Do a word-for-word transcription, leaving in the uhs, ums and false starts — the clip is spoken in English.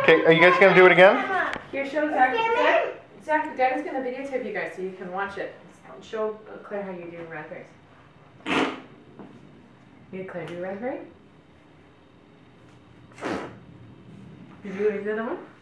Okay, are you guys going to do it again? Here, show Zach. Zach, Zach Daddy's going to videotape you guys so you can watch it. Show Claire how you do raspberries. You Claire do raspberry? Did you do the other one?